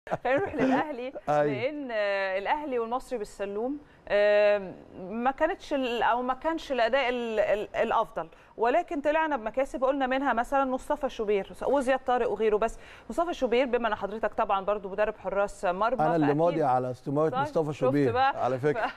خلينا نروح للاهلي. لان الاهلي والمصري بالسلوم ما كانش الاداء الافضل، ولكن طلعنا بمكاسب قلنا منها مثلا مصطفى شوبير وزياد طارق وغيره. بس مصطفى شوبير بما ان حضرتك طبعا برضو مدرب حراس مرمى، انا اللي ماضي على استماره مصطفى شوبير على فكره.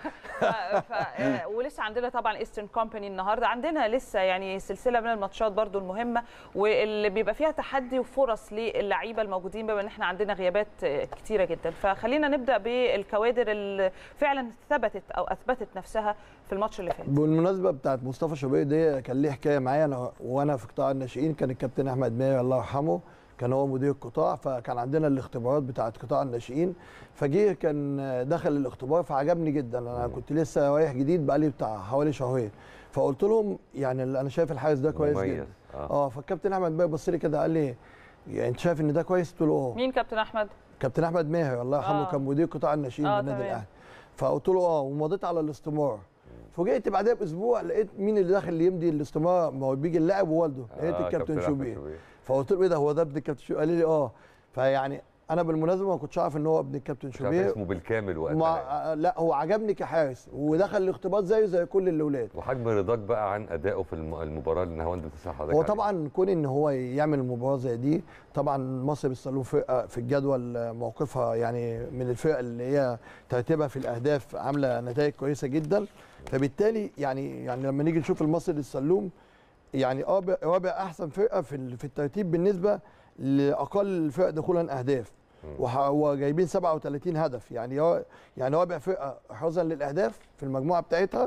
ولسه عندنا طبعا ايسترن كومباني النهارده، عندنا لسه يعني سلسله من الماتشات برضو المهمه واللي بيبقى فيها تحدي وفرص للعيبه الموجودين بما ان احنا عندنا غيابات كتيره جدا. فخلينا نبدا بالكوادر اللي فعلا ثبتت او اثبتت نفسها في الماتش اللي فات. بالمناسبه بتاعت مصطفى شوبير دي كان ليه حكايه معايا وانا في قطاع الناشئين. كان الكابتن احمد ماهر الله يرحمه كان هو مدير القطاع، فكان عندنا الاختبارات بتاعت قطاع الناشئين، فجه كان دخل الاختبار فعجبني جدا. انا كنت لسه رايح جديد بقالي بتاع حوالي شهرين، فقلت لهم يعني انا شايف الحارس ده كويس جدا. فالكابتن احمد ماهر بص لي كده قال لي يعني انت شايف ان ده كويس؟ قلت له مين كابتن احمد؟ كابتن احمد ماهر الله يرحمه كان مدير قطاع الناشئين بالنادي الاهلي. فقلت له ومضيت على الاستماره. فوجئت بعدها باسبوع لقيت مين اللي داخل اللي يمضي الاستماره، ما هو بيجي اللاعب ووالده، لقيت الكابتن شوبير. فقلت له ايه ده، هو ده ابن الكابتن شوبير؟ قال لي فيعني انا بالمناسبه ما كنتش عارف ان هو ابن الكابتن شوبير اسمه بالكامل وقتها. لا هو عجبني كحارس ودخل الاختبار زي كل الاولاد. وحجم رضاك بقى عن ادائه في المباراه اللي النهارده بتسال حضرتك هو طبعا كون ان هو يعمل مباراه زي دي، طبعا مصر بالسلوم فرقه في الجدول موقفها يعني من الفرق اللي هي ترتيبها في الاهداف عامله نتائج كويسه جدا. فبالتالي يعني لما نيجي نشوف المصري للسلوم يعني رابع احسن فرقه في الترتيب بالنسبه لاقل الفرق دخولا اهداف، وجايبين 37 هدف، يعني رابع فرقه حرزا للاهداف في المجموعه بتاعتها،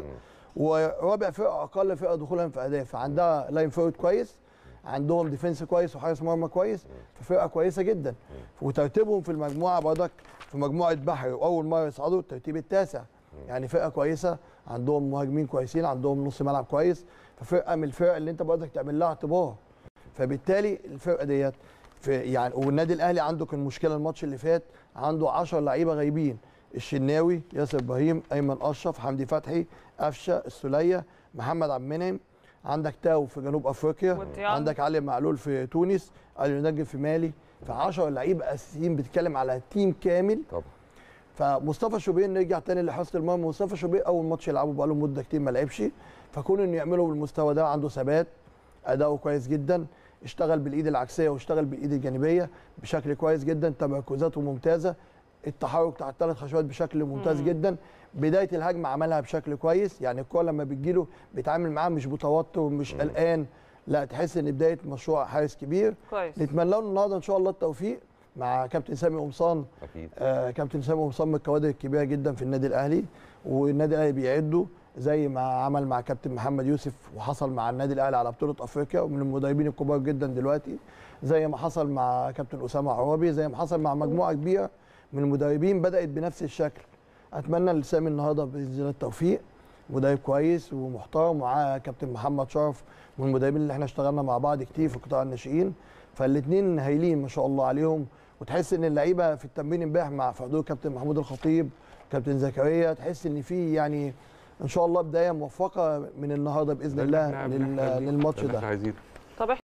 ورابع فرقه اقل فرقه دخولا في اهداف. عندها لاين فورد كويس، عندهم ديفنس كويس وحارس مرمى كويس، ففرقه كويسه جدا. وترتيبهم في المجموعه برضك في مجموعه بحري واول مره يصعدوا الترتيب التاسع، يعني فرقه كويسه، عندهم مهاجمين كويسين، عندهم نص ملعب كويس، ففرقه من الفرق اللي انت برضك تعمل لها اعتبار. فبالتالي الفرقه ديت يعني والنادي الاهلي عنده كان مشكله الماتش اللي فات، عنده 10 لعيبه غايبين، الشناوي، ياسر ابراهيم، ايمن اشرف، حمدي فتحي، قفشه، السوليه، محمد عبد المنعم، عندك تاو في جنوب افريقيا، عندك علي معلول في تونس، علي نجم في مالي، ف10 لعيبه اساسيين، بتتكلم على تيم كامل طبعا. فمصطفى شوبير نرجع تاني لحراسه المرمى. مصطفى شوبير اول ماتش يلعبه بقى له مده كتير ما لعبش، فكون انه يعمله بالمستوى ده، عنده ثبات، اداؤه كويس جدا، اشتغل بالايد العكسيه واشتغل بالايد الجانبيه بشكل كويس جدا، تمركزاته ممتازه، التحرك بتاع الثلاث خشوات بشكل ممتاز جدا، بدايه الهجمه عملها بشكل كويس، يعني الكوره لما بتجيله بيتعامل معاها مش بتوتر مش قلقان، لا تحس ان بدايه مشروع حارس كبير كويس. نتمنى له النهارده ان شاء الله التوفيق مع كابتن سامي قمصان. اكيد كابتن سامي قمصان من الكوادر الكبيره جدا في النادي الاهلي، والنادي الاهلي بيعده زي ما عمل مع كابتن محمد يوسف وحصل مع النادي الاهلي على بطوله افريقيا، ومن المدربين الكبار جدا دلوقتي، زي ما حصل مع كابتن اسامه عرابي، زي ما حصل مع مجموعه كبيره من المدربين بدات بنفس الشكل. اتمنى لسامي النهارده باذن الله التوفيق، مدرب كويس ومحترم، ومعاه كابتن محمد شرف من المدربين اللي احنا اشتغلنا مع بعض كتير في قطاع الناشئين، فالاثنين هايلين ما شاء الله عليهم. وتحس ان اللعيبه في التمرين امبارح مع في حضور كابتن محمود الخطيب، كابتن زكريا، تحس ان في يعني ان شاء الله بدايه موفقه من النهارده باذن الله للماتش ده. طب